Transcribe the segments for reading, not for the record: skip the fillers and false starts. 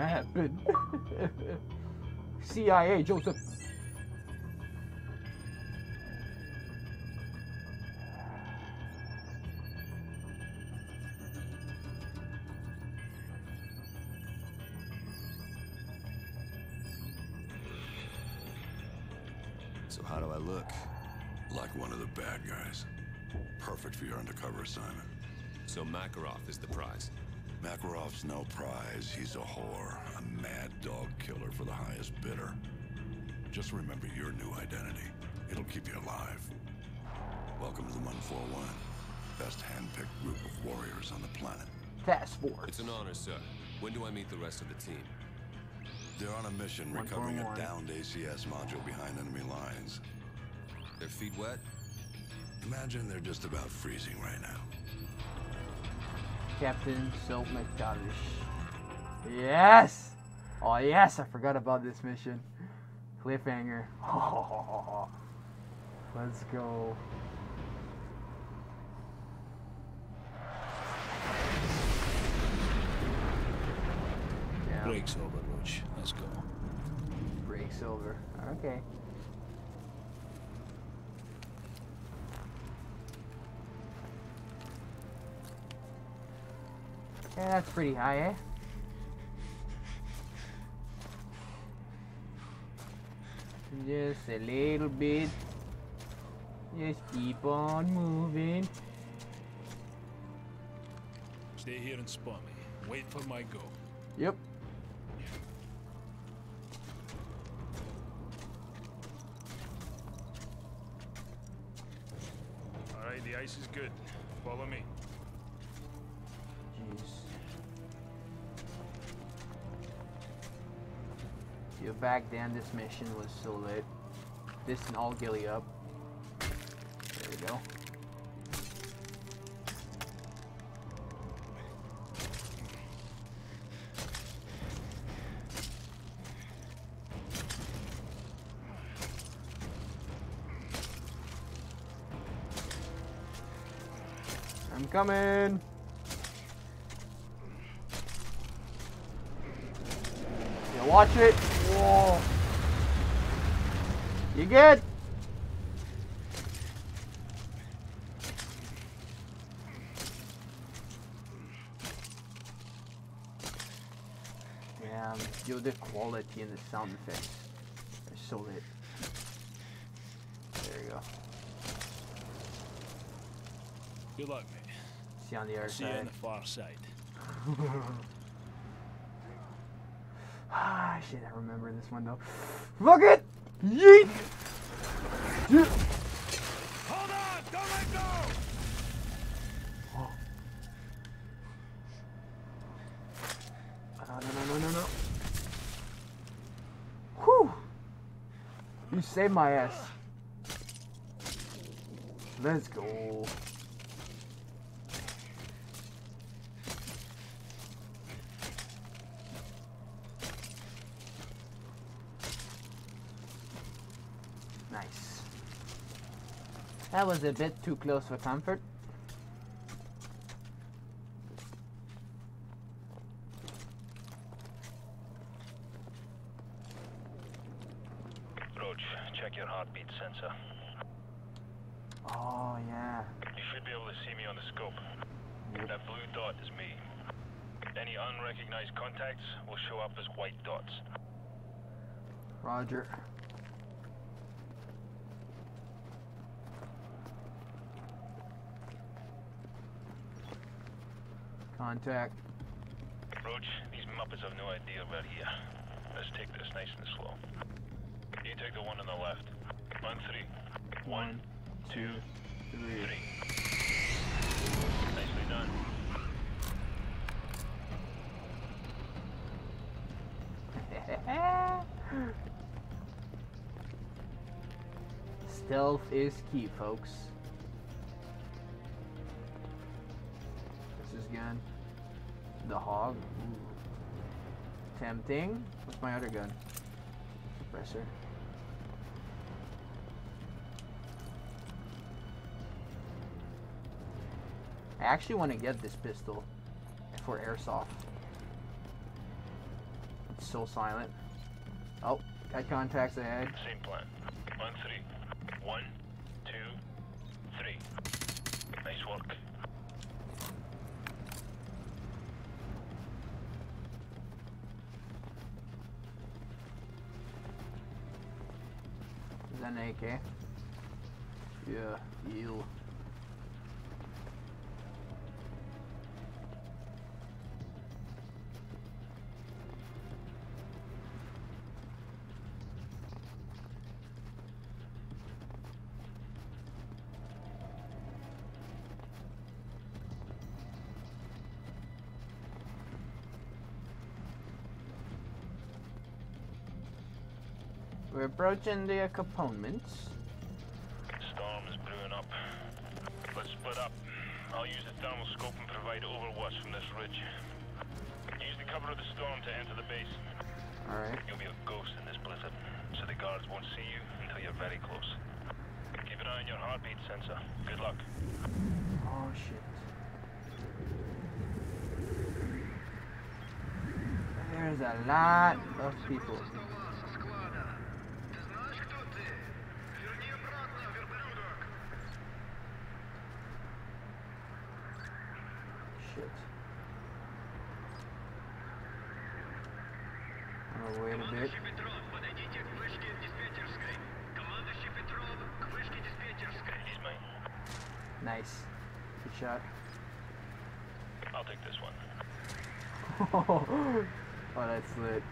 happen? CIA, Joseph. So how do I look? Like one of the bad guys. Perfect for your undercover assignment. So Makarov is the prize. Makarov's no prize. He's a whore. A mad dog killer for the highest bidder. Just remember your new identity. It'll keep you alive. Welcome to the 141. Best hand-picked group of warriors on the planet. Task Force. It's an honor, sir. When do I meet the rest of the team? They're on a mission recovering a downed ACS module behind enemy lines. Their feet wet? Imagine they're just about freezing right now. Captain Soap MacTavish. Yes! Oh yes, I forgot about this mission. Cliffhanger. Oh, let's go. Yeah. Break's over, Roach. Let's go. Break's over. Okay. Yeah, that's pretty high, eh? Just a little bit. Just keep on moving. Stay here and spawn me. Wait for my go. Yep. Alright, the ice is good. Follow me. Jeez. Yeah, back then this mission was so lit. This and all gilly up. There we go. I'm coming. Yeah, watch it. Whoa. You good? Yeah, yo, the quality and the sound effects are so lit. There you go. Good luck, mate. See you on the other See you on side. the far side. Ah, shit, I remember this one though. Fuck it! Yeet! Yeet! Hold on! Don't let go! Oh. No. Whew! You saved my ass. Let's go. Nice. That was a bit too close for comfort. Roach, check your heartbeat sensor. Oh, yeah. You should be able to see me on the scope. Yep. That blue dot is me. Any unrecognized contacts will show up as white dots. Roger. Contact. Roach, these Muppets have no idea we're here. Let's take this nice and slow. You take the one on the left. On three. 1, 2, 3. Nicely done. Stealth is key, folks. This is gun. The hog. Ooh. Tempting. What's my other gun? Suppressor. I actually want to get this pistol for airsoft. so silent. Oh, got contacts ahead. Same plan. On 3. 1, 2, 3. Nice work. Is that an AK? Yeah, you. We're approaching the components. Storm is brewing up. Let's split up. I'll use the thermal scope and provide overwatch from this ridge. Use the cover of the storm to enter the base. Alright. You'll be a ghost in this blizzard, so the guards won't see you until you're very close. Keep an eye on your heartbeat sensor. Good luck. Oh shit. There's a lot of people. Shit. I'm gonna wait a bit. He's mine. Nice. Good shot. I'll take this one. Oh, that's lit.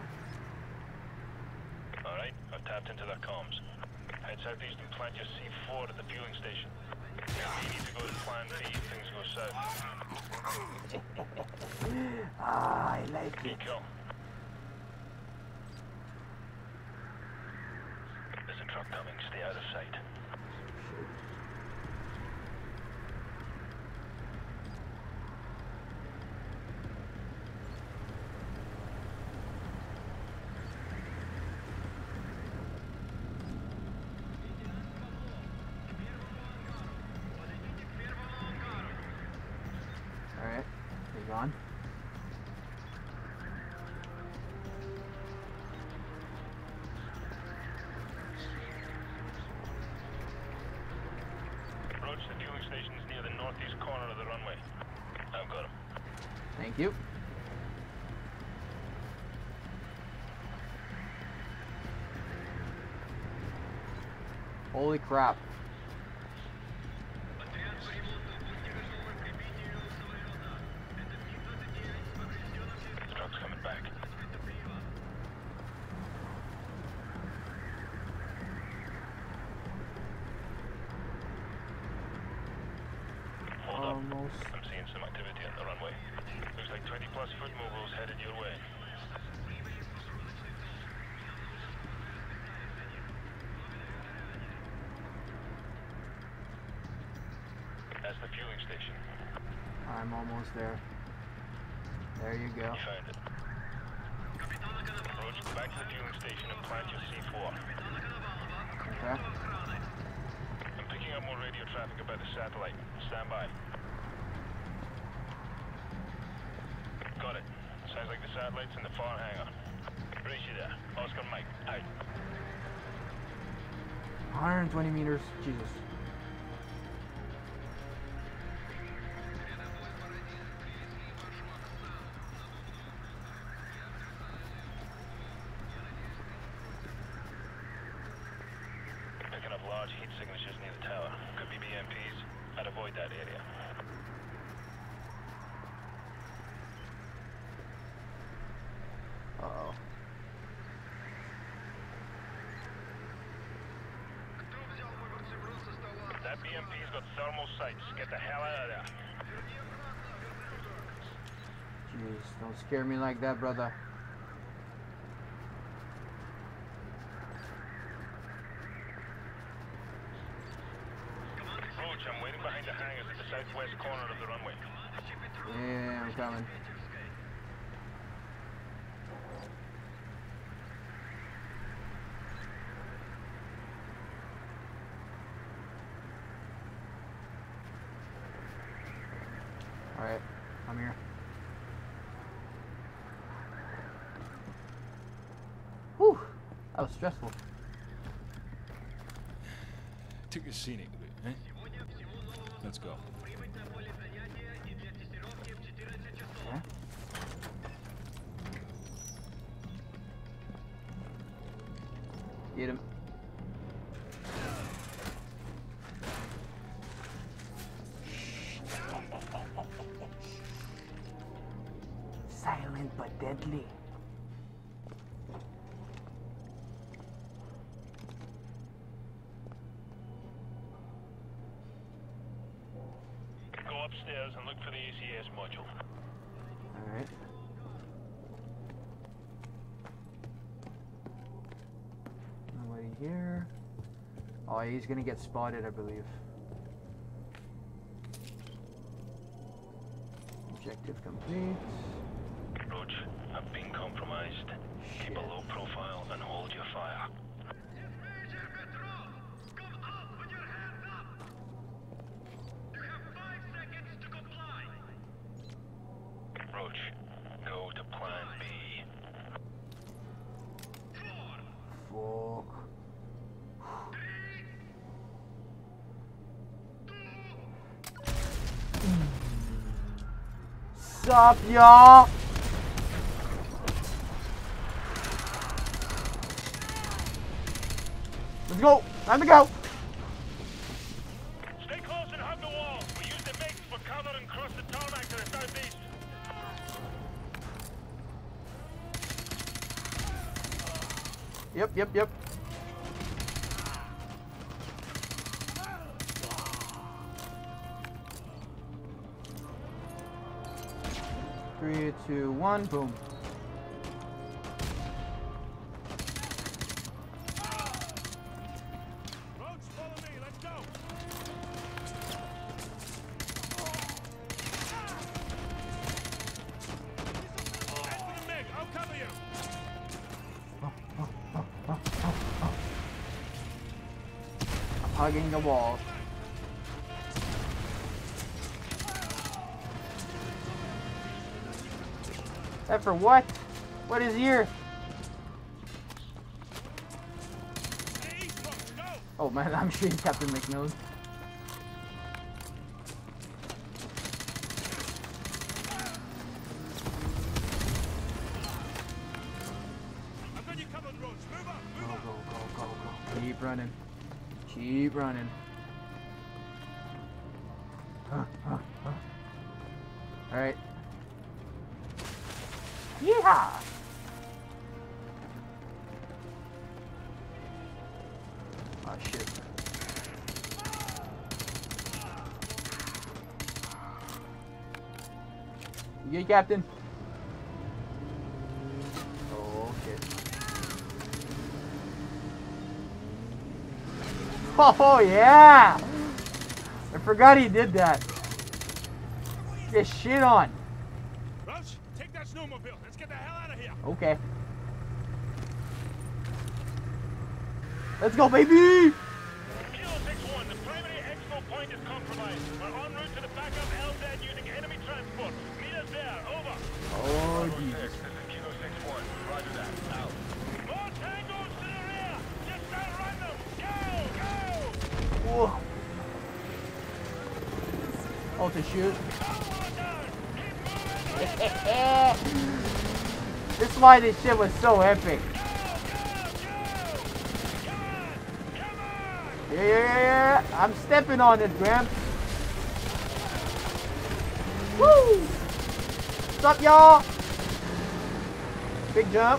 Alright, I've tapped into their comms. Head southeast and plant your C4 at the fueling station. You need to go to plan B if things go south. Ah, I like it. Kill. There's a truck coming. Stay out of sight. Alright, he's on. Roach, the fueling station is near the northeast corner of the runway. I've got him. Thank you. Holy crap. The truck's coming back. Hold up. Almost. I'm seeing some activity on the runway. Looks like 20+ foot mobiles headed your way. That's the fueling station. I'm almost there. There you go. You found it. Roach, go back to the fueling station and plant your C4. Okay. I'm picking up more radio traffic about the satellite. Stand by. Got it. Sounds like the satellite's in the far hangar. Brace you there. Oscar Mike, out. 120 meters. Jesus. Picking up large heat signatures near the tower. Could be BMPs. I'd avoid that area. Uh-oh. That BMP's got thermal sights. Get the hell out of there. Jeez, don't scare me like that, brother. Roach, I'm waiting behind the hangars at the southwest corner of the runway. Yeah, I'm coming. Alright, I'm here. That was stressful. Took a scenic route, eh? Let's go. Okay. Get him. Silent but deadly. Go upstairs and look for the ACS module. Alright. Nobody here. Oh, he's gonna get spotted, I believe. Objective complete. Roach, I've been compromised. Keep a low profile and hold your fire. Ranger Makarov, come up with your hands up! You have 5 seconds to comply. Roach, go to plan B. 4, Fuck. 3, 2, Sup, y'all? Let's go. Time to go. Stay close and hug the wall. We use the mix for cover and cross the tarmac to the southeast. Yep. 3, 2, 1, boom. Roach, follow me. Let's go. Head for the MiG. I'll cover you. I'm hugging the wall. That for what? What is here? Hey, Roach, go. Oh man, I'm shooting Captain McMillan. I've got you covered, Roach. Move up. Move up. Go. Keep running. Keep running. Alright. Yeah! Oh shit. You good, Captain? Oh shit. Oh yeah! I forgot he did that. Get shit on. Roach, take that snowmobile. Let's get the hell out of here. Okay. Let's go, baby! Kilo 6-1, the primary exfil point is compromised. We're en route to the backup LZ using enemy transport. Meet us there. Over. Oh, Jesus. This is Kilo 6-1. Roger that. Out. More tangos to the rear. Just outrun them. Go. Whoa. Oh, to shoot. This is why this shit was so epic. Yeah. I'm stepping on it, Graham. Woo! What's up, y'all? Big jump.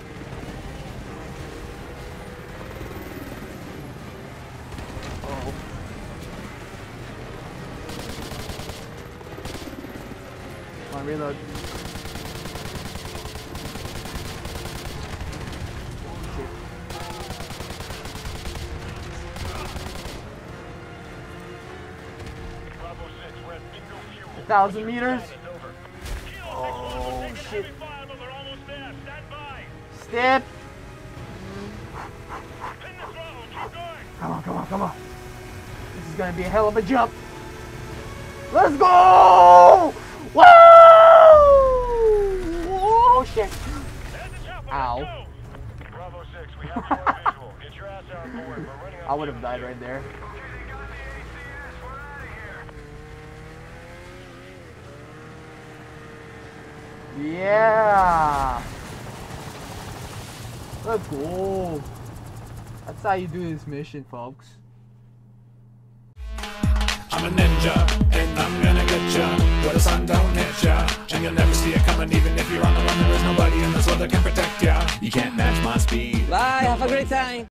Uh-oh. Come on, reload. Shit. 1,000 meters. Oh shit. Step. Come on. This is gonna be a hell of a jump. Let's go! Woo! Oh shit. Ow. Bravo 6, we have you on visual. Get your ass on board. We're running on I would have died right there. Okay, they got the ACS. We're out of here. Yeah. Let's go. That's how you do this mission, folks. I'm a ninja, and I'm gonna get ya, where the sun don't hit ya, and you'll never see it coming. Even if you're on the run, there is nobody in this world that can protect ya. You can't match my speed. Bye, have a great time.